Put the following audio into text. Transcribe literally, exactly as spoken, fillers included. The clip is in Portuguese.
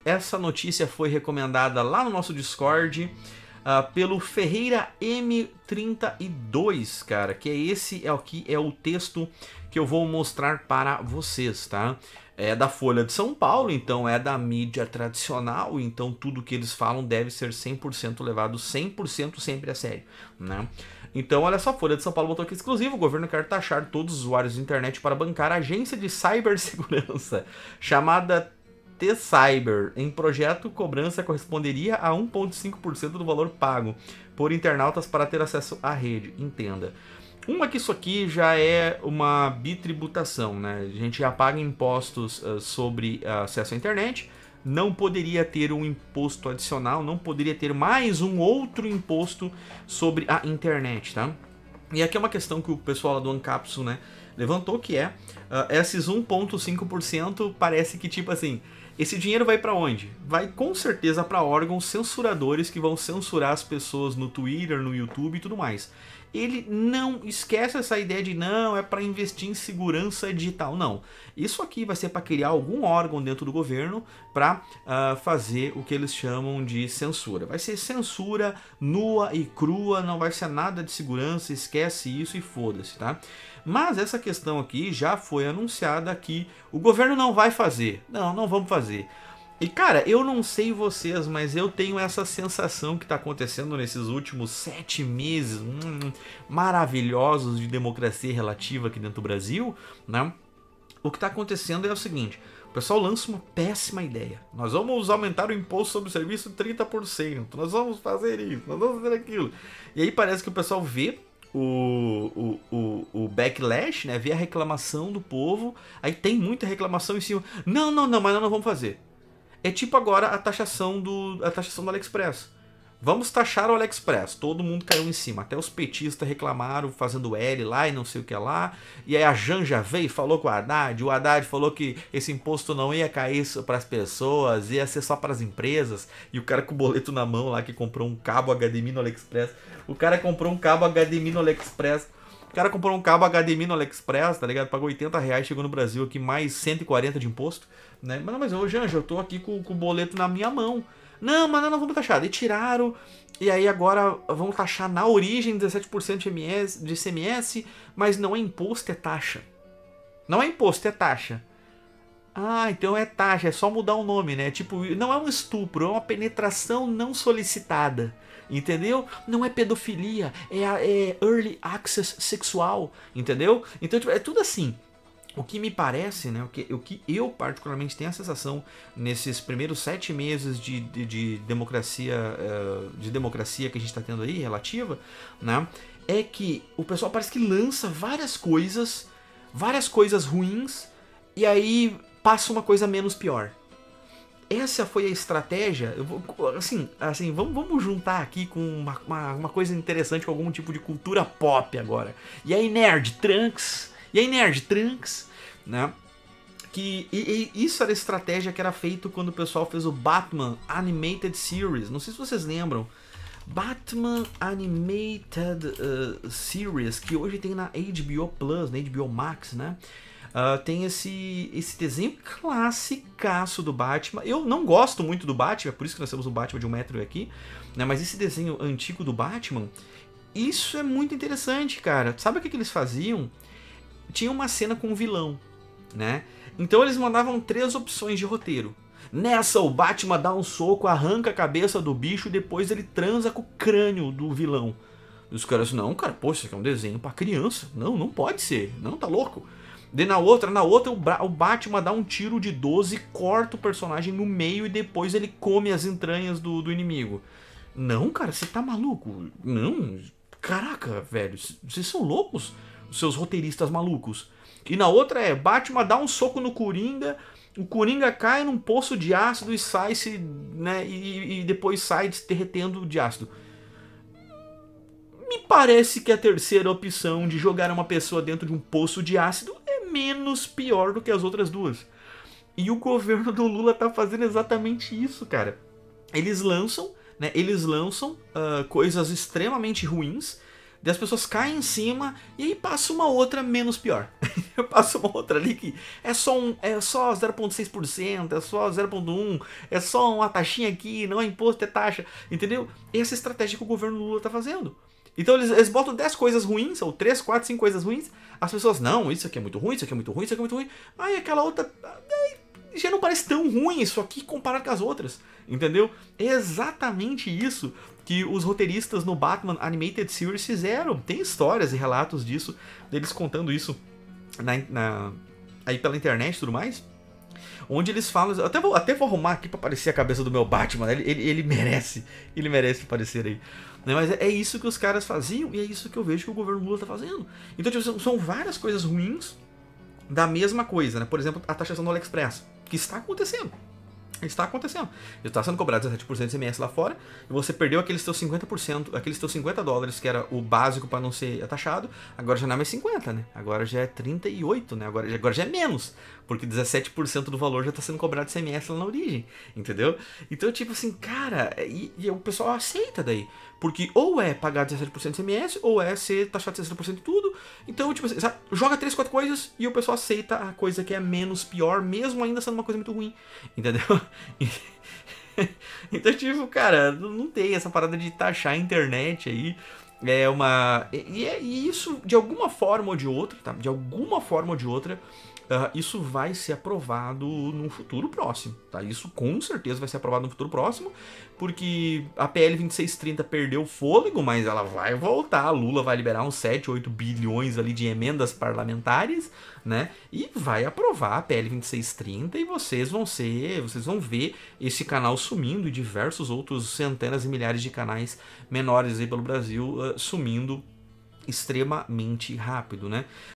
essa notícia foi recomendada lá no nosso Discord uh, pelo Ferreira M trinta e dois, cara, que é esse é o que é o texto que eu vou mostrar para vocês, tá? É da Folha de São Paulo, então é da mídia tradicional, então tudo que eles falam deve ser cem por cento levado cem por cento sempre a sério, né? Então, olha só, a Folha de São Paulo botou aqui exclusivo: o governo quer taxar todos os usuários de internet para bancar a agência de cibersegurança, chamada T-Cyber. Em projeto, cobrança corresponderia a um vírgula cinco por cento do valor pago por internautas para ter acesso à rede. Entenda. Uma que isso aqui já é uma bitributação, né? A gente já paga impostos uh, sobre uh, acesso à internet, não poderia ter um imposto adicional, não poderia ter mais um outro imposto sobre a internet, tá? E aqui é uma questão que o pessoal lá do Ancapsu, né, levantou, que é, uh, esses um vírgula cinco por cento parece que, tipo assim, esse dinheiro vai para onde? Vai com certeza para órgãos censuradores que vão censurar as pessoas no Twitter, no YouTube e tudo mais. Ele não esquece essa ideia de não, é para investir em segurança digital. Não, isso aqui vai ser para criar algum órgão dentro do governo para uh, fazer o que eles chamam de censura. Vai ser censura nua e crua, não vai ser nada de segurança, esquece isso e foda-se, tá? Mas essa questão aqui já foi anunciada que o governo não vai fazer. Não, não vamos fazer. E cara, eu não sei vocês, mas eu tenho essa sensação que está acontecendo nesses últimos sete meses hum, maravilhosos de democracia relativa aqui dentro do Brasil, né? O que está acontecendo é o seguinte: o pessoal lança uma péssima ideia. Nós vamos aumentar o imposto sobre o serviço trinta por cento, nós vamos fazer isso, nós vamos fazer aquilo. E aí parece que o pessoal vê O, o, o, o backlash, né? Vê a reclamação do povo, aí tem muita reclamação em cima. Não, não, não, mas nós não vamos fazer. É tipo agora a taxação do, a taxação do AliExpress. Vamos taxar o AliExpress. Todo mundo caiu em cima. Até os petistas reclamaram, fazendo L lá e não sei o que lá. E aí a Janja veio e falou com o Haddad. O Haddad falou que esse imposto não ia cair para as pessoas, ia ser só para as empresas. E o cara com o boleto na mão lá, que comprou um cabo H D M I no AliExpress. O cara comprou um cabo H D M I no AliExpress. O cara comprou um cabo H D M I no AliExpress, tá ligado? Pagou oitenta reais, chegou no Brasil aqui, mais cento e quarenta de imposto, né? Mas, mas ô Janja, eu tô aqui com, com o boleto na minha mão. Não, mas não, não vamos taxar. E tiraram, e aí agora vamos taxar na origem dezessete por cento de, M S, de I C M S, mas não é imposto, é taxa. Não é imposto, é taxa. Ah, então é taxa, é só mudar o nome, né? Tipo, não é um estupro, é uma penetração não solicitada. Entendeu? Não é pedofilia, é, é early access sexual, entendeu? Então tipo, é tudo assim. O que me parece, né, o, que, o que eu particularmente tenho a sensação nesses primeiros sete meses de, de, de democracia uh, de democracia que a gente está tendo aí, relativa, né, é que o pessoal parece que lança várias coisas, várias coisas ruins, e aí passa uma coisa menos pior. Essa foi a estratégia. Eu vou, assim, assim vamos, vamos juntar aqui com uma, uma, uma coisa interessante, com algum tipo de cultura pop agora. E aí, Nerd Trunks, e aí, Nerd Trunks, né? Que, e, e isso era a estratégia que era feito quando o pessoal fez o Batman Animated Series. Não sei se vocês lembram. Batman Animated uh, Series, que hoje tem na H B O Plus, na H B O Max, né? Uh, tem esse, esse desenho classicaço do Batman. Eu não gosto muito do Batman, é por isso que nós temos o Batman de um metro aqui, né? Mas esse desenho antigo do Batman, isso é muito interessante, cara. Sabe o que, que eles faziam? Tinha uma cena com um vilão, né? Então eles mandavam três opções de roteiro. Nessa, o Batman dá um soco, arranca a cabeça do bicho e depois ele transa com o crânio do vilão. E os caras, não, cara, poxa, isso aqui é um desenho pra criança. Não, não pode ser. Não, tá louco. Daí na outra, na outra o Batman dá um tiro de doze, corta o personagem no meio e depois ele come as entranhas do, do inimigo. Não, cara, você tá maluco? Não, caraca, velho, vocês são loucos, os seus roteiristas malucos. E na outra é, Batman dá um soco no Coringa, o Coringa cai num poço de ácido e sai se, né, e, e depois sai se derretendo de ácido. Me parece que a terceira opção de jogar uma pessoa dentro de um poço de ácido é menos pior do que as outras duas. E o governo do Lula tá fazendo exatamente isso, cara. Eles lançam, né, eles lançam uh, coisas extremamente ruins, Daí as pessoas caem em cima e aí passa uma outra menos pior. Passa uma outra ali que é só, um, é só zero vírgula seis por cento, é só zero vírgula um por cento, é só uma taxinha aqui, não é imposto, é taxa. Entendeu? Essa é a estratégia que o governo Lula tá fazendo. Então eles, eles botam dez coisas ruins, ou três, quatro, cinco coisas ruins. As pessoas, não, isso aqui é muito ruim, isso aqui é muito ruim, isso aqui é muito ruim. Aí aquela outra... já não parece tão ruim isso aqui comparado com as outras, entendeu? É exatamente isso que os roteiristas no Batman Animated Series fizeram. Tem histórias e relatos disso, deles contando isso na, na, aí pela internet e tudo mais, onde eles falam... Até vou, até vou arrumar aqui pra aparecer a cabeça do meu Batman, ele, ele, ele merece, ele merece aparecer aí. Mas é isso que os caras faziam e é isso que eu vejo que o governo Lula tá fazendo. Então tipo, são várias coisas ruins da mesma coisa, né? Por exemplo, a taxação do AliExpress, que está acontecendo. Está acontecendo. Está sendo cobrado dezessete por cento de I C M S lá fora, e você perdeu aqueles teus cinquenta por cento, aqueles teus cinquenta dólares, que era o básico para não ser taxado, agora já não é mais cinquenta, né? Agora já é trinta e oito, né? Agora, agora já é menos, porque dezessete por cento do valor já está sendo cobrado de I C M S lá na origem, entendeu? Então, tipo assim, cara, e, e o pessoal aceita daí, porque ou é pagar dezessete por cento de I C M S, ou é ser taxado de dezessete por cento de tudo. Então, tipo assim, sabe? Joga três, quatro coisas e o pessoal aceita a coisa que é menos pior, mesmo ainda sendo uma coisa muito ruim, entendeu? Então, tipo, cara, não tem essa parada de taxar a internet aí. É uma... E, é, e isso, de alguma forma ou de outra, tá? De alguma forma ou de outra, uh, isso vai ser aprovado num futuro próximo, tá? Isso com certeza vai ser aprovado no futuro próximo, porque a P L vinte e seis trinta perdeu o fôlego, mas ela vai voltar. Lula vai liberar uns sete, oito bilhões ali de emendas parlamentares, né? E vai aprovar a P L vinte e seis trinta e vocês vão ser, vocês vão ver esse canal sumindo e diversos outros centenas e milhares de canais menores aí pelo Brasil uh, sumindo extremamente rápido, né?